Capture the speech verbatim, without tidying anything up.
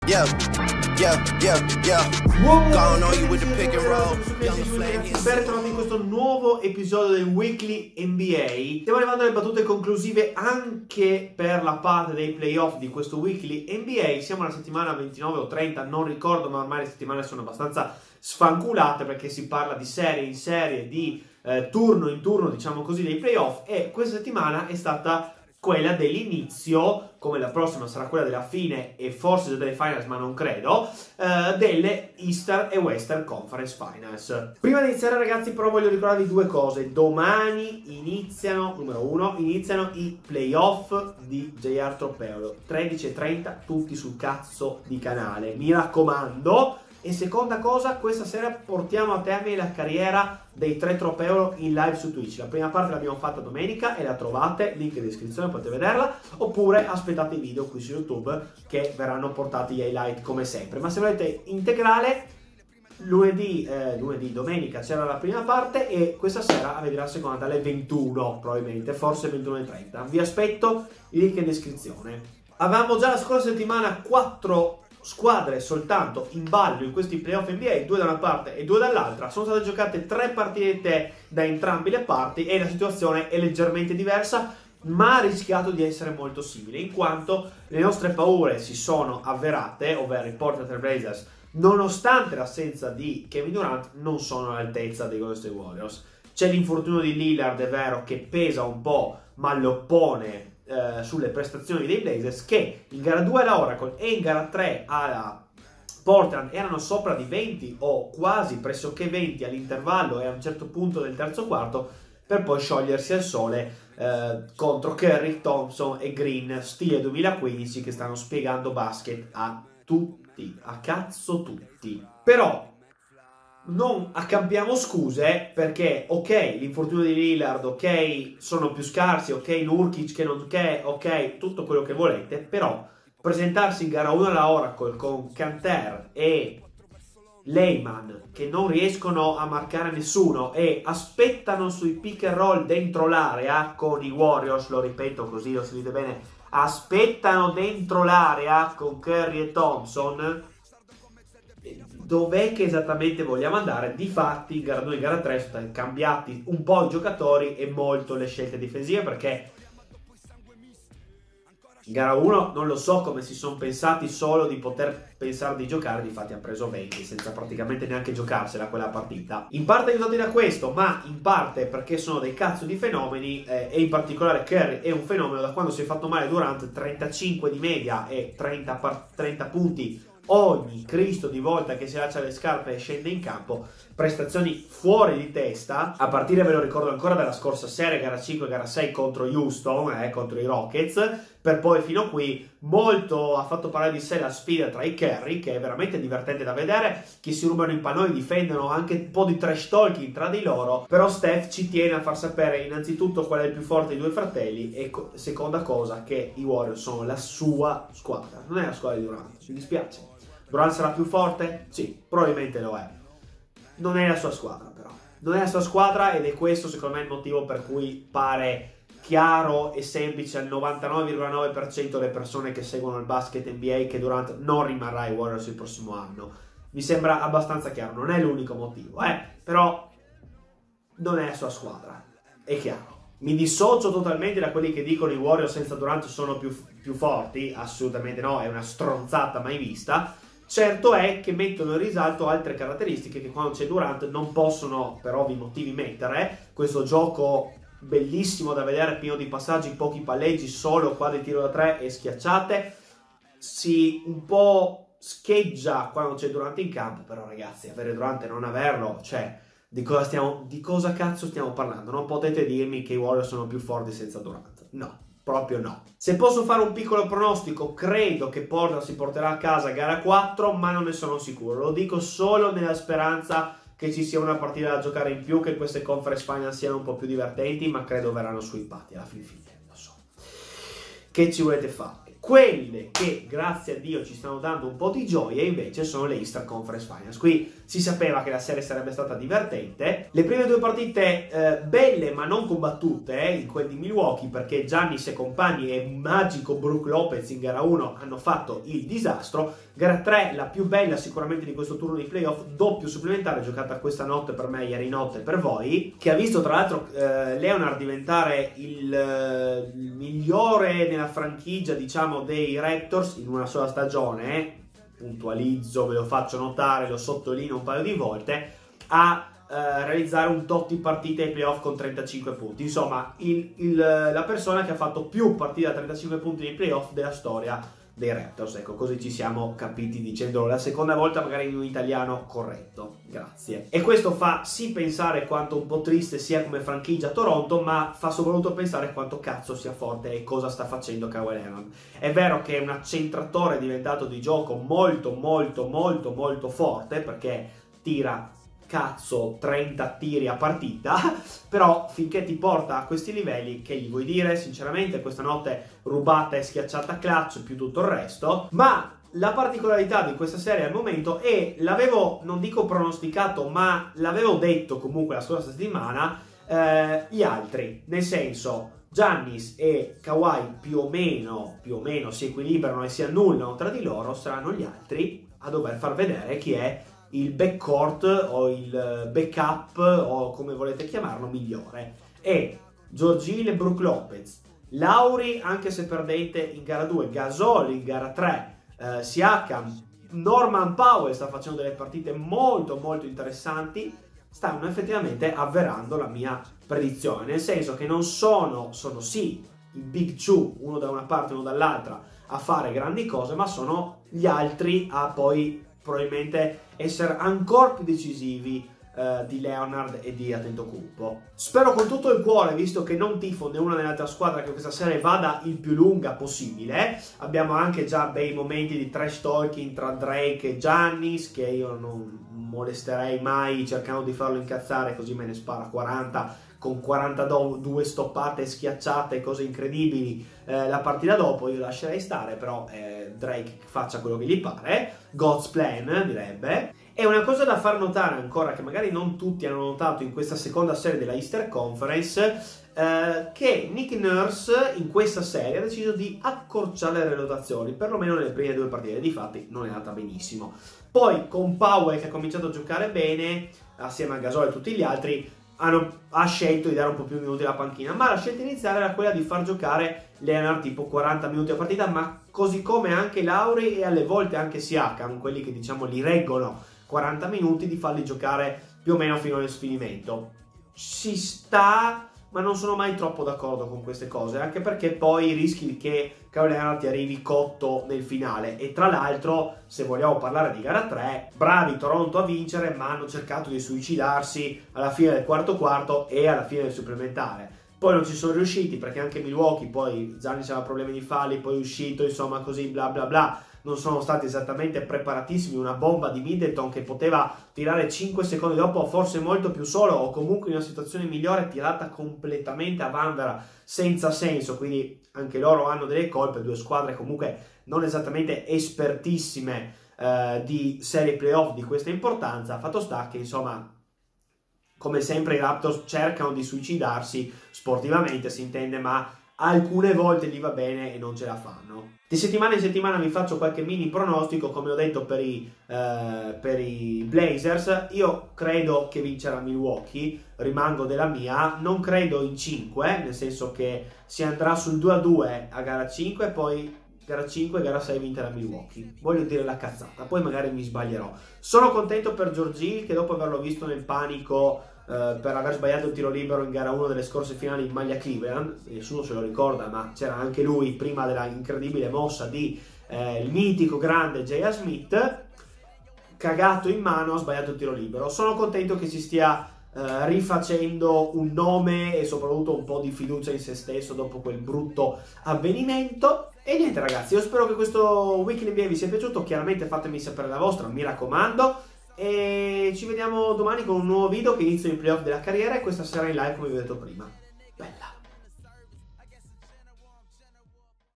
Yeah, yeah, yeah, yeah. Gone on you with the pick and roll. Ben ritrovati in questo nuovo episodio del Weekly N B A. Stiamo arrivando alle battute conclusive anche per la parte dei playoff di questo Weekly N B A. Siamo alla settimana ventinove o trenta, non ricordo, ma ormai le settimane sono abbastanza sfanculate perché si parla di serie in serie, di eh, turno in turno, diciamo così, dei playoff, e questa settimana è stata quella dell'inizio, come la prossima sarà quella della fine e forse già delle finals, ma non credo, eh, delle Eastern e Western Conference Finals. Prima di iniziare, ragazzi, però voglio ricordarvi due cose. Domani iniziano, numero uno, iniziano i playoff di J R Tropeolo, tredici e trenta, tutti sul cazzo di canale, mi raccomando. E seconda cosa, questa sera portiamo a termine la carriera dei tre Tropeolo in live su Twitch. La prima parte l'abbiamo fatta domenica e la trovate, link in descrizione, potete vederla, oppure aspettate i video qui su YouTube che verranno portati gli highlight come sempre. Ma se volete integrale, lunedì, eh, lunedì, domenica c'era la prima parte e questa sera avete la seconda alle ventuno, probabilmente, forse ventuno e trenta. Vi aspetto, link in descrizione. Avevamo già la scorsa settimana quattro squadre soltanto in ballo in questi playoff N B A, due da una parte e due dall'altra. Sono state giocate tre partite da entrambi le parti e la situazione è leggermente diversa, ma ha rischiato di essere molto simile, in quanto le nostre paure si sono avverate, ovvero i Portland Trail Blazers, nonostante l'assenza di Kevin Durant, non sono all'altezza dei Golden State Warriors. C'è l'infortunio di Lillard, è vero, che pesa un po', ma lo oppone Eh, sulle prestazioni dei Blazers, che in gara due alla Oracle e in gara tre alla Portland erano sopra di venti o quasi pressoché venti all'intervallo e a un certo punto del terzo quarto, per poi sciogliersi al sole eh, contro Curry, Thompson e Green, stile duemilaquindici, che stanno spiegando basket a tutti, a cazzo tutti. Però non accampiamo scuse, perché ok, l'infortunio di Lillard, ok, sono più scarsi, ok, Nurkic che non che, ok, tutto quello che volete, però presentarsi in gara uno alla Oracle con Canter e Lehman che non riescono a marcare nessuno e aspettano sui pick and roll dentro l'area con i Warriors, lo ripeto così lo si vede bene, aspettano dentro l'area con Curry e Thompson. Dov'è che esattamente vogliamo andare? Difatti in gara due e in gara tre sono stati cambiati un po' i giocatori e molto le scelte difensive, perché in gara uno non lo so come si sono pensati solo di poter pensare di giocare, difatti hanno preso venti senza praticamente neanche giocarsela quella partita. In parte aiutati da questo, ma in parte perché sono dei cazzo di fenomeni, eh, e in particolare Curry è un fenomeno. Da quando si è fatto male Durant, trentacinque di media e trenta, trenta punti ogni Cristo di volta che si lascia le scarpe e scende in campo, prestazioni fuori di testa, a partire, ve lo ricordo ancora, dalla scorsa serie, gara cinque, gara sei contro Houston, eh, contro i Rockets, per poi fino a qui. Molto ha fatto parlare di sé la sfida tra i Curry, che è veramente divertente da vedere, che si rubano i palloni, difendono, anche un po' di trash talking tra di loro, però Steph ci tiene a far sapere innanzitutto qual è il più forte dei due fratelli e seconda cosa che i Warriors sono la sua squadra, non è la squadra di Durant, mi dispiace. Durant sarà più forte? Sì, probabilmente lo è. Non è la sua squadra, però. Non è la sua squadra, ed è questo secondo me il motivo per cui pare chiaro e semplice al novantanove virgola nove per cento delle persone che seguono il basket N B A che Durant non rimarrà ai Warriors il prossimo anno. Mi sembra abbastanza chiaro, non è l'unico motivo, eh, però non è la sua squadra, è chiaro. Mi dissocio totalmente da quelli che dicono i Warriors senza Durant sono più, più forti, assolutamente no, è una stronzata mai vista. Certo è che mettono in risalto altre caratteristiche che quando c'è Durant non possono per ovvi motivi mettere. Questo gioco bellissimo da vedere, pieno di passaggi, pochi palleggi, solo quadri tiro da tre e schiacciate, si un po' scheggia quando c'è Durant in campo. Però ragazzi, avere Durant e non averlo, cioè di cosa, stiamo, di cosa cazzo stiamo parlando? Non potete dirmi che i Warriors sono più forti senza Durant, no. Proprio no. Se posso fare un piccolo pronostico, credo che Portland si porterà a casa gara quattro, ma non ne sono sicuro. Lo dico solo nella speranza che ci sia una partita da giocare in più, che queste conference final siano un po' più divertenti, ma credo verranno swippati alla fin fine, lo so. Che ci volete fare? Quelle che, grazie a Dio, ci stanno dando un po' di gioia invece sono le Eastern Conference Finals. Qui si sapeva che la serie sarebbe stata divertente. Le prime due partite eh, belle ma non combattute, eh, in quel di Milwaukee, perché Giannis e compagni e magico Brook Lopez in gara uno hanno fatto il disastro. Gara tre, la più bella sicuramente di questo turno di playoff, doppio supplementare giocata questa notte per me, ieri notte per voi, che ha visto tra l'altro eh, Leonard diventare il, eh, il migliore nella franchigia, diciamo, dei Raptors in una sola stagione, eh. puntualizzo, ve lo faccio notare, lo sottolineo un paio di volte, a eh, realizzare un tot di partite ai playoff con trentacinque punti. Insomma, il, il, la persona che ha fatto più partite da trentacinque punti nei playoff della storia dei Raptors. Ecco, così ci siamo capiti dicendolo la seconda volta, magari in un italiano corretto. Grazie. E questo fa sì pensare quanto un po' triste sia come franchigia Toronto, ma fa soprattutto pensare quanto cazzo sia forte e cosa sta facendo Kawhi Leonard. È vero che è un accentratore diventato di gioco molto molto molto molto forte, perché tira cazzo trenta tiri a partita, però finché ti porta a questi livelli, che gli vuoi dire? Sinceramente questa notte rubata e schiacciata clutch più tutto il resto. Ma la particolarità di questa serie al momento, e l'avevo, non dico pronosticato, ma l'avevo detto comunque la scorsa settimana, eh, gli altri, nel senso Giannis e Kawhi più o meno più o meno si equilibrano e si annullano tra di loro, saranno gli altri a dover far vedere chi è il backcourt o il backup o come volete chiamarlo migliore. E George Hill e Brook Lopez, Lauri anche se perdete in gara due, Gasol in gara tre, eh, Siakam, Norman Powell sta facendo delle partite molto molto interessanti, stanno effettivamente avverando la mia predizione, nel senso che non sono, sono sì i big two, uno da una parte e uno dall'altra, a fare grandi cose, ma sono gli altri a poi probabilmente essere ancora più decisivi eh, di Leonard e di Antetokounmpo. Spero con tutto il cuore, visto che non tifo né una né l'altra squadra, che questa serie vada il più lunga possibile. Abbiamo anche già bei momenti di trash talking tra Drake e Giannis, che io non molesterei mai cercando di farlo incazzare, così me ne spara quaranta con quarantadue stoppate, schiacciate, cose incredibili eh, la partita dopo. Io lascerei stare, però eh, Drake faccia quello che gli pare, God's plan direbbe. E una cosa da far notare ancora, che magari non tutti hanno notato in questa seconda serie della Eastern Conference, eh, che Nick Nurse in questa serie ha deciso di accorciare le rotazioni, perlomeno nelle prime due partite. Difatti non è andata benissimo. Poi con Powell che ha cominciato a giocare bene assieme a Gasol e tutti gli altri, Hanno, ha scelto di dare un po' più minuti alla panchina, ma la scelta iniziale era quella di far giocare Leonard tipo quaranta minuti a partita, ma così come anche Lauri e alle volte anche Siakam, quelli che diciamo li reggono quaranta minuti, di farli giocare più o meno fino allo sfinimento. Ci sta, ma non sono mai troppo d'accordo con queste cose, anche perché poi rischi che Kawhi Leonard ti arrivi cotto nel finale. E tra l'altro, se vogliamo parlare di gara tre, bravi Toronto a vincere, ma hanno cercato di suicidarsi alla fine del quarto quarto e alla fine del supplementare. Poi non ci sono riusciti, perché anche Milwaukee, poi Giannis aveva problemi di falli, poi è uscito, insomma così bla bla bla. Non sono stati esattamente preparatissimi, una bomba di Middleton che poteva tirare cinque secondi dopo, forse molto più solo, o comunque in una situazione migliore, tirata completamente a vanvera senza senso. Quindi anche loro hanno delle colpe, due squadre comunque non esattamente espertissime eh, di serie playoff di questa importanza. Fatto sta che insomma, come sempre i Raptors cercano di suicidarsi sportivamente, si intende, ma alcune volte gli va bene e non ce la fanno. Di settimana in settimana vi faccio qualche mini pronostico, come ho detto per i, eh, per i Blazers. Io credo che vincerà Milwaukee, rimango della mia, non credo in cinque, nel senso che si andrà sul due a due a gara cinque, poi gara cinque e gara sei vinta da Milwaukee. Voglio dire la cazzata, poi magari mi sbaglierò. Sono contento per George Hill, che dopo averlo visto nel panico Uh, per aver sbagliato il tiro libero in gara uno delle scorse finali in maglia Cleveland, nessuno se lo ricorda, ma c'era anche lui prima della incredibile mossa di eh, il mitico grande J R. Smith, cagato in mano, ha sbagliato il tiro libero. Sono contento che si stia uh, rifacendo un nome e soprattutto un po' di fiducia in se stesso dopo quel brutto avvenimento. E niente ragazzi, io spero che questo Weekly N B A vi sia piaciuto, chiaramente fatemi sapere la vostra, mi raccomando. E ci vediamo domani con un nuovo video che inizia i playoff della carriera, e questa sera in live come vi ho detto prima.